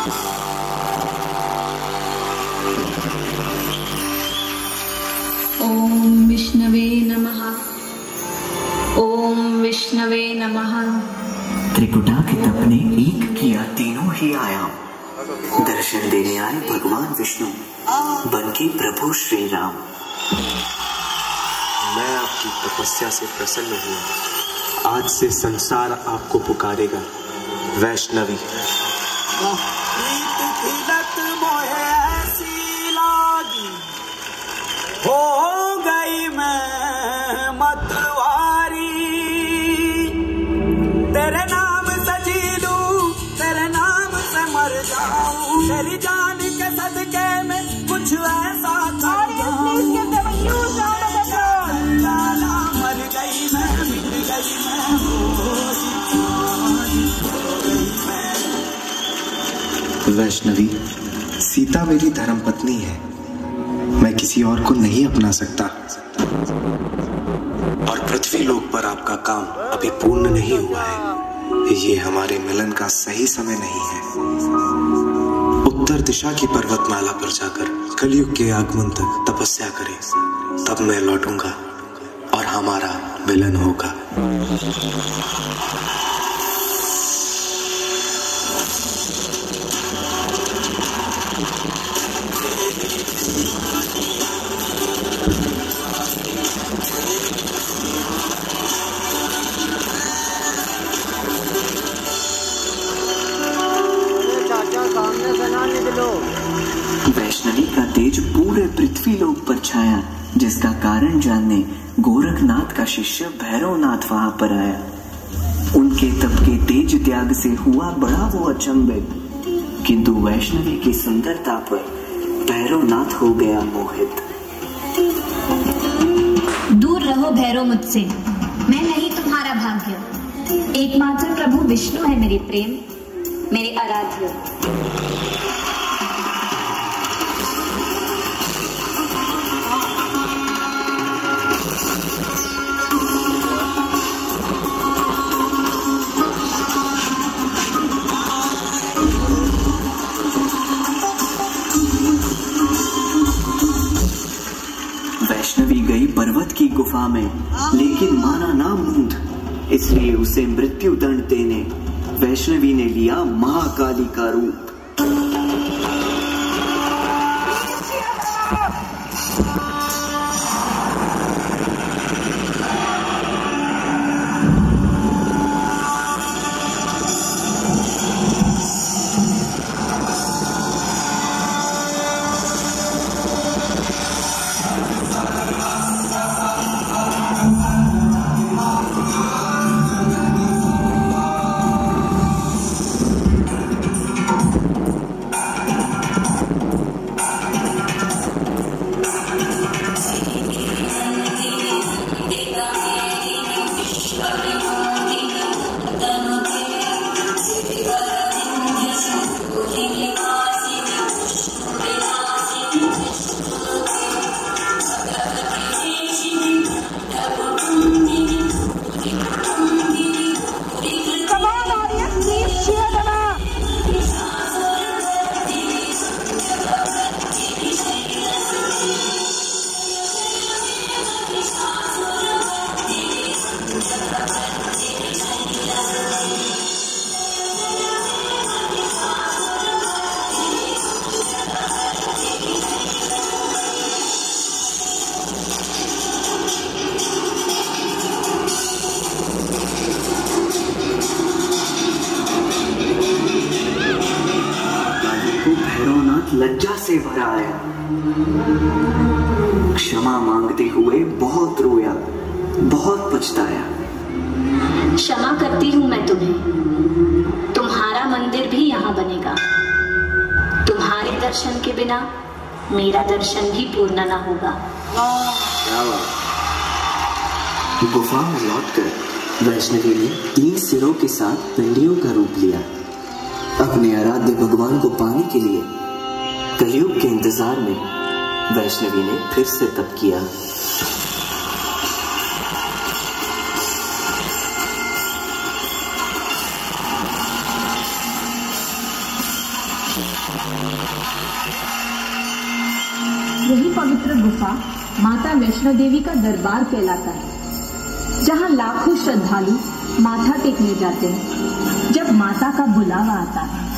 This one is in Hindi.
ओम विष्णवे नमः। ओम विष्णवे नमः। त्रिकुटा के तप ने एक किया तीनों ही आयाम। दर्शन देने आए भगवान विष्णु, बन के प्रभु श्री राम। मैं आपकी तपस्या से प्रसन्न हुआ। आज से संसार आपको पुकारेगा वैष्णवी। हो गई मैं मतवारी, तेरे नाम से जी लूं, तेरे नाम से मर जाऊं, तेरी जान के सदके में कुछ ऐसा कर जाऊं। मर गई मैं, मिट गई मैं, वैष्णवी, सीता मेरी धर्मपत्नी है। मैं किसी और को नहीं अपना सकता। और पृथ्वी लोक पर आपका काम अभी पूर्ण नहीं हुआ है। ये हमारे मिलन का सही समय नहीं है। उत्तर दिशा की पर्वतमाला पर जाकर कलयुग के आगमन तक तपस्या करें, तब मैं लौटूंगा और हमारा मिलन होगा। वैष्णवी का तेज पूरे पृथ्वी लोक पर छाया, जिसका कारण जानने गोरखनाथ का शिष्य भैरवनाथ वहां पर आया। उनके तप के तेज त्याग से हुआ बड़ा वो अचंभित, किंतु वैष्णवी की सुंदरता पर भैरवनाथ हो गया मोहित। दूर रहो भैरव मुझसे, मैं नहीं तुम्हारा भाग्य। एकमात्र प्रभु विष्णु है मेरे प्रेम, मेरे आराध्य। वैष्णवी गई पर्वत की गुफा में, लेकिन माना ना मूंद, इसलिए उसे मृत्यु दंड देने वैष्णवी ने लिया महाकाली का रूप। लज्जा से भरा आया, क्षमा मांगते हुए बहुत रोया, बहुत पछताया। क्षमा करती हूँ मैं तुम्हें, तुम्हारा मंदिर भी यहाँ बनेगा। तुम्हारे दर्शन के बिना मेरा दर्शन भी पूर्ण न होगा। गुफा में लौटकर वैष्णवी ने 3 सिरों के साथ पिंडियों का रूप लिया। अपने आराध्य भगवान को पाने के लिए कलयुग के इंतजार में वैष्णवी ने फिर से तप किया। यही पवित्र गुफा माता वैष्णो देवी का दरबार कहलाता है, जहां लाखों श्रद्धालु माथा टेकने जाते हैं जब माता का बुलावा आता है।